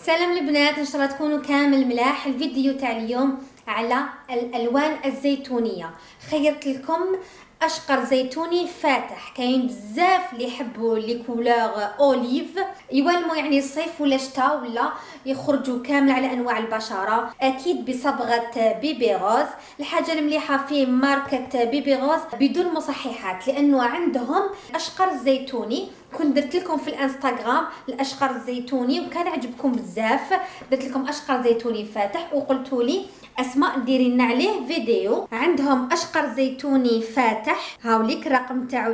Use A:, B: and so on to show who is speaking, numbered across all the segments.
A: سلام البنات، ان شاء الله تكونوا كامل ملاح. الفيديو تاع اليوم على الالوان الزيتونيه. خيرت لكم اشقر زيتوني فاتح. كاين بزاف اللي يحبوا لي كولور اوليف، يولموا يعني الصيف ولا الشتاء ولا يخرجوا كامل على انواع البشره. اكيد بصبغه بيبي غوز. الحاجه المليحه فيه ماركه بيبي غوز بدون مصححات، لانه عندهم اشقر زيتوني. كنت درت لكم في الانستغرام الاشقر الزيتوني وكان عجبكم بزاف. درت لكم اشقر زيتوني فاتح وقلتوا لي اسماء ديري لنا عليه فيديو. عندهم اشقر زيتوني فاتح، هاوليك الرقم تاعو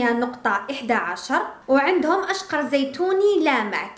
A: 8.11، وعندهم اشقر زيتوني لامع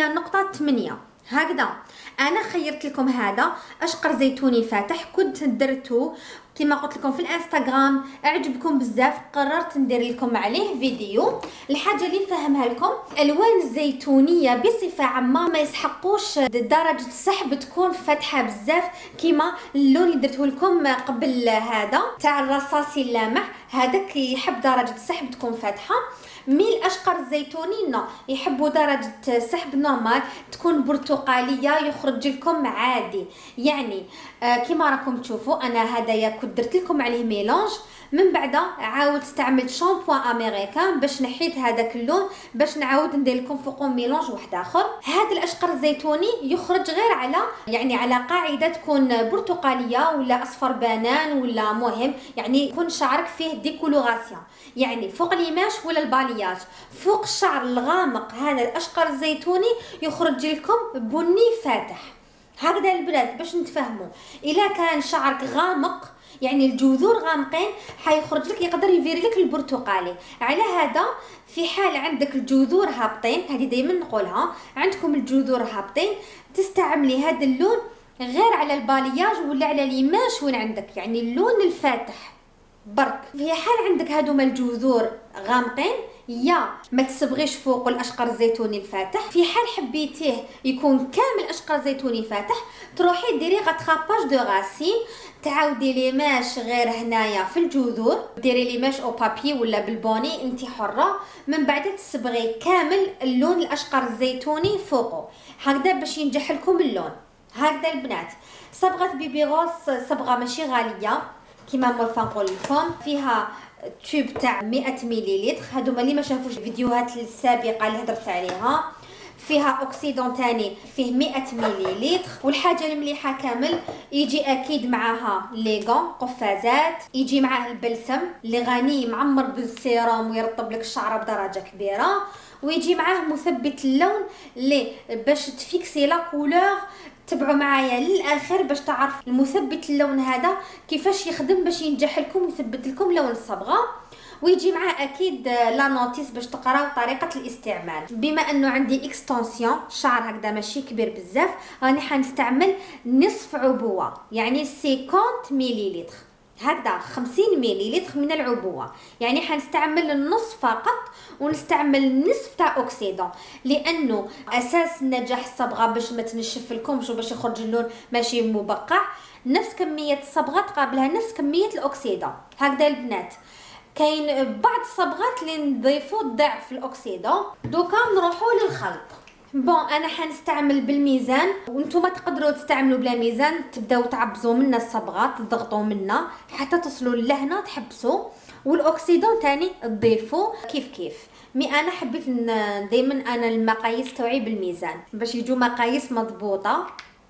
A: 8.8. هكذا انا خيرت لكم هذا اشقر زيتوني فاتح. كنت درته كما قلت لكم في الانستغرام، عجبكم بزاف، قررت ندير لكم عليه فيديو. الحاجه اللي نفهمها لكم، الالوان الزيتونيه بصفه عامه ما يسحقوش درجه السحب تكون فاتحه بزاف، كما اللون اللي درته لكم قبل هذا تاع الرصاصي اللامع، هذاك يحب درجه السحب تكون فاتحه. مي الاشقر الزيتوني يحبوا درجه السحب نورمال تكون برتقاليه، يخرج لكم عادي. يعني كما راكم تشوفوا انا هدايا كنت درت لكم عليه ميلونج، من بعد عاودت استعملت شامبوان امريكان باش نحيت هذاك اللون، باش نعاود ندير لكم فوقه ميلونج واحد اخر. هذا الاشقر الزيتوني يخرج غير على يعني على قاعده تكون برتقاليه ولا اصفر بنان ولا مهم، يعني يكون شعرك فيه ديكولوراسيون، يعني فوق ليماش ولا البالياج، فوق الشعر الغامق هذا الاشقر الزيتوني يخرج لكم بني فاتح. هكذا البنات باش نتفاهموا. الا كان شعرك غامق يعني الجذور غامقين، حيخرج لك يقدر يفير لك البرتقالي. على هذا في حال عندك الجذور هابطين، هذه دائما نقولها، عندكم الجذور هابطين تستعملي هذا اللون غير على البالياج ولا على ليماش وين عندك يعني اللون الفاتح برك. في حال عندك هادوما الجذور غامقين يا ما تصبغيش فوق الاشقر الزيتوني الفاتح. في حال حبيتيه يكون كامل اشقر زيتوني فاتح، تروحي ديري غاتراباج دو راسين، تعاودي ليماش غير هنايا في الجذور، ديري ليماش او بابي ولا بالبوني انت حره، من بعد تصبغي كامل اللون الاشقر الزيتوني فوقه، هكذا باش ينجح لكم اللون. هكذا البنات صبغه بيبي غوز صبغه ماشي غاليه، كيما موالفه نقول لكم. فيها تيوب تاع 100 مليلتر، هادوما اللي ما شافوش الفيديوهات السابقه اللي هضرت عليها. فيها اوكسيدون تاني فيه 100 مليلتر. والحاجه المليحه كامل يجي اكيد معاها ليغون قفازات، يجي معاه البلسم اللي غني معمر بالسيروم ويرطب لك الشعر بدرجه كبيره، ويجي معاه مثبت اللون اللي باش تفيكسي لا كولور. تبعوا معايا للاخر باش تعرف المثبت اللون هذا كيفاش يخدم باش ينجح لكم ويثبت لكم لون الصبغه. ويجي معاه اكيد لا نوتيس باش تقراو طريقه الاستعمال. بما انه عندي اكستنسيون شعر هكذا ماشي كبير بزاف، راني حنستعمل نصف عبوه يعني 50 مليلتر، هكذا 50 مليلتر من العبوه، يعني حنستعمل النص فقط، ونستعمل النصف تاع اوكسيدون، لانه اساس نجاح الصبغه باش ما تنشف لكمش وباش يخرج اللون ماشي مبقع، نفس كميه الصبغه تقابلها نفس كميه الاوكسيدون. هكذا البنات كاين بعض الصبغات اللي نضيفوا ضعف الاوكسيدون. دوكا نروحوا للخلط. بون انا حنستعمل بالميزان، وانتم تقدروا تستعملوا بلا ميزان، تبداو تعبزوا منا الصبغات، تضغطوا منا حتى تصلوا لهنا تحبسوا، والاوكسيدون تاني تضيفوا كيف كيف. مي انا حبيت دائما انا المقاييس تاعي بالميزان باش يجوا مقاييس مضبوطه.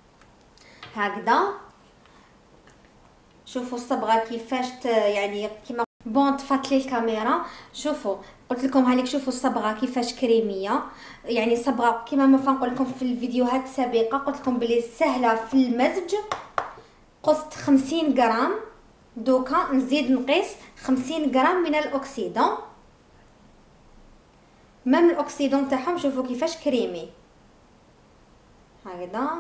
A: هكذا شوفوا الصبغه كيفاش يعني كيما بون طفات لي الكاميرا. شوفوا قلت لكم هانيك، شوفوا الصبغه كيفاش كريميه، يعني صبغه كيما ما نقول لكم في الفيديوهات السابقه، قلت لكم بلي سهله في المزج. قصت 50 غرام، دوكا نزيد نقيس 50 غرام من الاوكسيدون. مام الاوكسيدون تاعهم شوفوا كيفاش كريمي، هكذا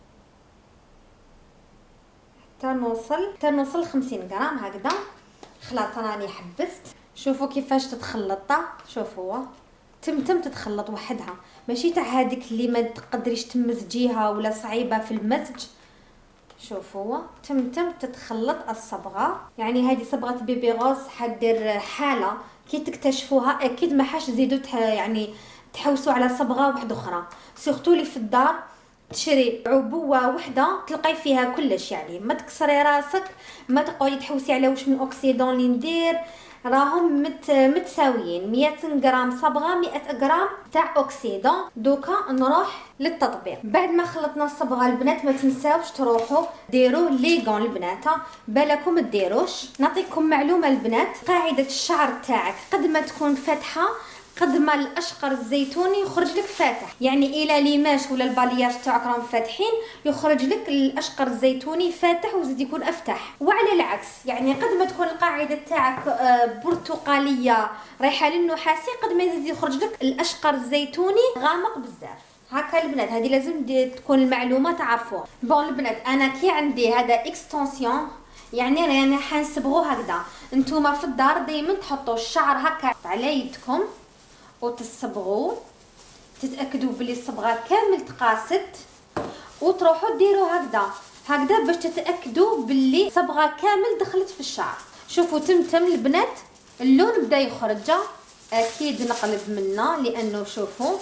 A: حتى نوصل 50 غرام هكذا. خلاص راني حبست. شوفوا كيفاش تتخلط، شوفوا تم تتخلط وحدها، ماشي تاع هذيك اللي ما تقدريش تمزجيها ولا صعيبه في المزج. شوفوا تم تتخلط الصبغه، يعني هذه صبغه بيبي غوز حدير حاله كي تكتشفوها اكيد ما حاش تزيدوا يعني تحوسوا على صبغه واحده اخرى، سورتو لي في الدار تشري عبوه وحده تلقاي فيها كلش، يعني ما تكسري راسك، ما تقعدي تحوسي على واش من اوكسيدون اللي ندير. راهم متساويين، 200 غرام صبغه 100 غرام تاع اوكسيدون. دوكا نروح للتطبيق. بعد ما خلطنا الصبغه البنات ما تنساوش تروحوا ديروا ليغون البنات، بالكم ديروش. نعطيكم معلومه البنات، قاعده الشعر تاعك قد ما تكون فاتحه قد ما الاشقر الزيتوني يخرج لك فاتح، يعني الى ليماج ولا البالياج تاعك راهم فاتحين يخرج لك الاشقر الزيتوني فاتح وزيد يكون افتح. وعلى العكس يعني قد ما تكون القاعده تاعك برتقاليه رايحه للنحاسي قد ما يزيد يخرج لك الاشقر الزيتوني غامق بزاف. هكا البنات هذه لازم تكون المعلومه تعرفوها. بون البنات انا كي عندي هذا اكستنسيون يعني راني حنصبغوه هكذا. نتوما في الدار دائما تحطوا الشعر هكا على يدكم وتصبغوه، تتاكدوا بلي الصبغه كامل تقاست وتروحوا ديروا هكذا باش تتاكدوا بلي الصبغه كامل دخلت في الشعر. شوفوا تمتم البنات اللون بدا يخرج، اكيد نقلب منه لانه شوفوا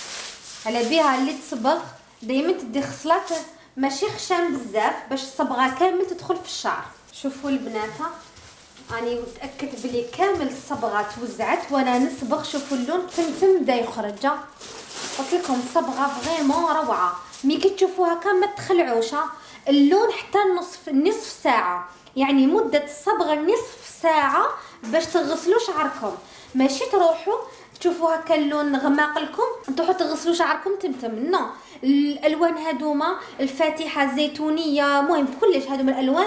A: على بها اللي تصبغ دائما تدي خصلات ماشي خشن بزاف باش الصبغه كامل تدخل في الشعر. شوفوا البنات راني متاكد بلي كامل الصبغه توزعت وانا نصبغ. شوفوا اللون تمتم بدا يخرج، قلت لكم صبغه فريمون روعه. مي كي تشوفوها كان ما تخلعوش اللون حتى نصف ساعه، يعني مده الصبغه نصف ساعه باش تغسلوا شعركم، ماشي تروحوا تشوفوا هكا اللون غماق لكم تروحوا تغسلوا شعركم تمتم. نو، الالوان هذوما الفاتحه الزيتونيه مهم كلش هذوما الالوان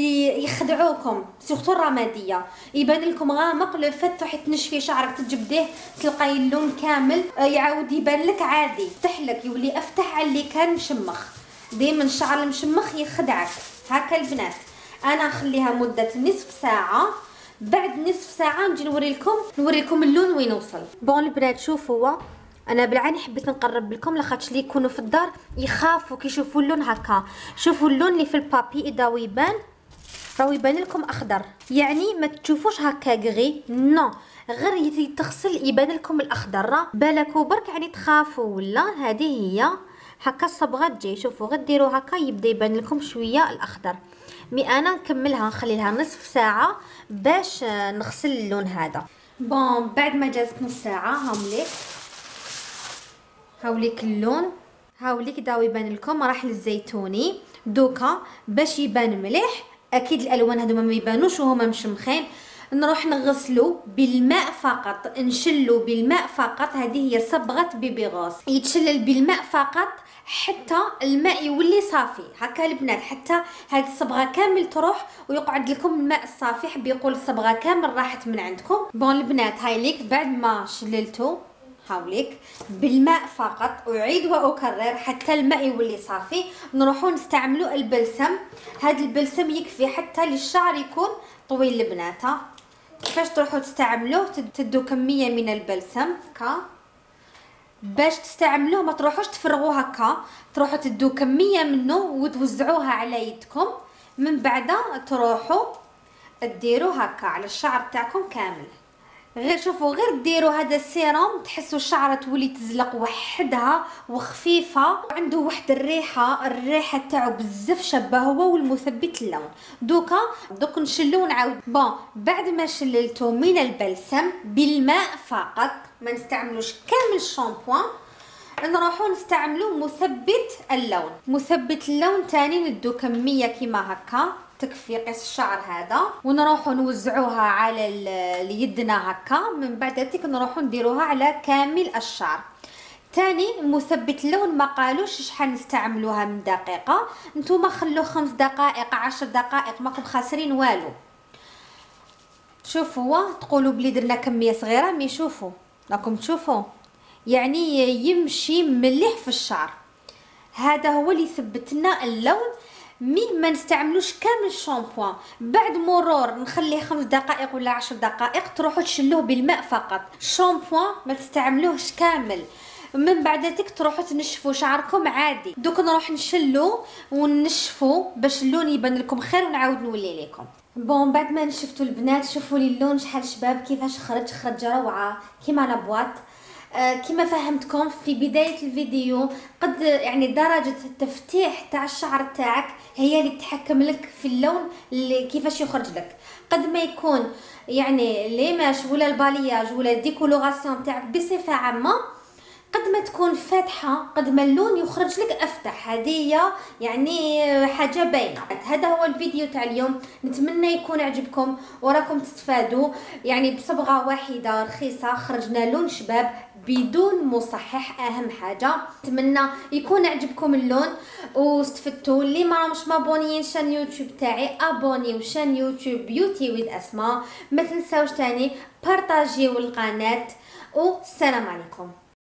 A: يخدعوكم، سورتو الرماديه يبان لكم غامق. لو فات تروحي تنشفي شعرك تجبديه تلقاي اللون كامل يعاود يبان لك عادي، تحلك يولي افتح على اللي كان مشمخ. دائما الشعر المشمخ يخدعك. هكا البنات انا نخليها مده نصف ساعه، بعد نصف ساعه نجي نوريكم اللون وين وصل. بون البنات شوفوا انا بالعين حبيت نقرب لكم لاخاطش اللي يكونوا في الدار يخافوا كي يشوفوا اللون هكا. شوفوا اللون اللي في البابي اذا يبان راهو يبان لكم اخضر، يعني ما تشوفوش هكا غري، نو غير تغسل يبان لكم الاخضر. بالكوا برك يعني تخافوا ولا هذه هي هكا الصبغه تجي. شوفوا غير ديروا هكا يبدا يبان لكم شويه الاخضر. مي انا نكملها نخلي لها نصف ساعه باش نغسل اللون هذا. بون بعد ما جازت نص ساعه هاوليك اللون، هاوليك داو يبان لكم راح للزيتوني. دوكا باش يبان مليح اكيد الالوان هذوما ما يبانوش وهما مشمخين، نروح نغسلو بالماء فقط، نشلو بالماء فقط. هذه هي صبغه بيبي غوص، يتشلل بالماء فقط حتى الماء يولي صافي. هكا البنات حتى هذه الصبغه كامل تروح ويقعد لكم الماء الصافي. حب يقول الصبغه كامل راحت من عندكم. بون البنات هاي ليك بعد ما شللتو هاوليك بالماء فقط، اعيد واكرر حتى الماء يولي صافي. نروحوا نستعملوا البلسم. هذا البلسم يكفي حتى للشعر يكون طويل البنات. كيفاش تروحوا تستعملوه؟ تدوا كميه من البلسم هكا باش تستعملوه، ما تروحوش تفرغوه هكا، تروحوا تدوا كميه منه وتوزعوها على يدكم. من بعد تروحوا ديروا هكا على الشعر تاعكم كامل. غير شوفوا غير ديروا هذا السيروم تحسوا الشعره تولي تزلق وحدها وخفيفه، عنده واحد الريحه تاعو بزاف شابه هو والمثبت اللون. دوك نشلو ونعاود. بون بعد ما شللتو من البلسم بالماء فقط، ما نستعملوش كامل الشامبوان، نروحو نستعملو مثبت اللون تاني. ندو كميه كيما هكا تكفي قيس الشعر هذا، ونروحوا نوزعوها على يدنا هكا. من بعد ذلك نروحوا نديروها على كامل الشعر. تاني مثبت اللون ما قالوش شحال نستعملوها من دقيقه، نتوما خلو 5 دقائق 10 دقائق ماكم خاسرين والو. شوفوا تقولوا بلي درنا كميه صغيره، مي شوفوا راكم تشوفوا يعني يمشي مليح في الشعر. هذا هو اللي يثبت لنا اللون. مي ما نستعملوش كامل الشامبوان، بعد مرور نخليه 5 دقائق ولا 10 دقائق تروحوا تشلوه بالماء فقط. الشامبوان ما تستعملوهش كامل، من بعد ذلك تروحوا تنشفوا شعركم عادي. دوك نروح نشلو وننشفوا باش اللون يبان لكم خير ونعاود نولي لكم. بون بعد ما نشفتوا البنات شوفوا لي اللون شحال شباب كيفاش خرج روعه كيما لابواط. كما فهمتكم في بداية الفيديو، قد يعني درجة التفتيح تاع الشعر تاعك هي اللي تتحكم لك في اللون اللي كيفاش يخرج لك. قد ما يكون يعني ليماش ولا البالياج ولا الديكولوراسيون تاعك بصفة عامة قد ما تكون فاتحة قد ما اللون يخرج لك افتح. هذه يعني حاجة باينة. هذا هو الفيديو تاع اليوم، نتمنى يكون عجبكم وراكم تستفادوا. يعني بصبغة واحدة رخيصة خرجنا لون شباب بدون مصحح. اهم حاجة نتمنى يكون عجبكم اللون واستفدتوا. اللي ما راهمش مابونيين شان يوتيوب تاعي ابونيو شان يوتيوب بيوتي ويد اسماء. ما تنساوش تاني بارطاجيو القناة والسلام عليكم.